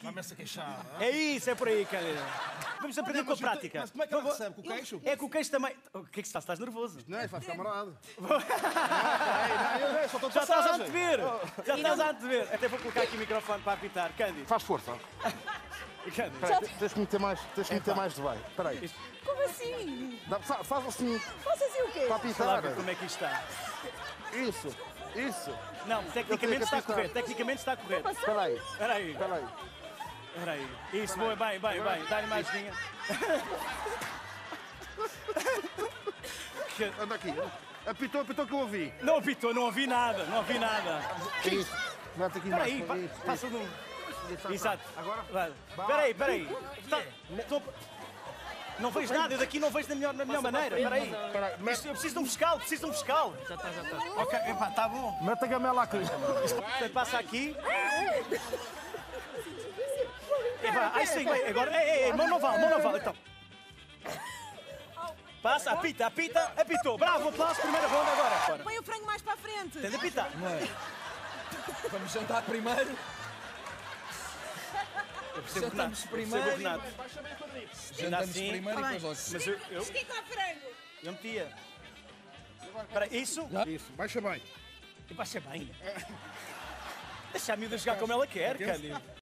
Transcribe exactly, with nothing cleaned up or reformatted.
Vai-me a queixar. É isso, é por aí, Cândido. Vamos aprender com a prática. Mas como é que ela recebe? Com o queixo? É com o queixo também. O que é que se faz? Estás nervoso? Não é, vai ficar marado. Já estás a antever. Já estás a antever. Até vou colocar aqui o microfone para apitar. Cândido. Faz força. Cândido. Peraí, tens que meter mais, tens que meter mais de vai. Espera aí. Como assim? Dá- fa- Faz assim Faça assim o quê? para Deixa lá ver apitar. como é que isto está. Isso, isso. Não, Eu tecnicamente tenho que está apitar. correto. Tecnicamente está correto. Espera aí, Espera aí. espera aí. Espera aí. Isso, boa, bem, bem, bem. Dá-lhe mais linha. Anda aqui. Apitou, apitou que eu ouvi. Não apitou, não ouvi nada. Não ouvi nada. Isso. Mete aqui Espera mais. aí, pa- Isso, passa isso. um... Exato. Agora? Vai. Espera aí, espera aí. Tá- tô- Não vejo nada, eu daqui não vejo da melhor, da melhor maneira. Espera aí. Espera aí, mete- Isto- Eu preciso de um fiscal, preciso de um fiscal. Já está, já está. Ok, epá, está bom. Mete a gamela aqui. Portanto, passa aqui. Epá, aí sim, bem, agora. Ei, ei, ei, mão não vale, mão não vale. Então. Passa, apita, apita, apitou. Bravo, aplauso, primeira ronda agora. Agora. Põe o frango mais para a frente. Tem de apitar. Vamos jantar primeiro. Eu percebo que Jantamos nada. primeiro. Percebo que nada. Ainda Jantamos assim, primeiro e depois logo. mas eu, eu, Estica o frango. eu metia. Espera aí, isso? Isso, baixa bem. E baixa bem. Deixa a miúda jogar como ela quer, Cândido.